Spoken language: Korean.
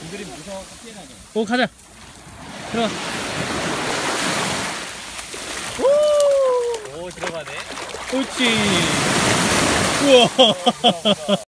곰들이 무서워 피해가네. 오, 가자. 들어가. 오 들어가네. 옳지. 우와.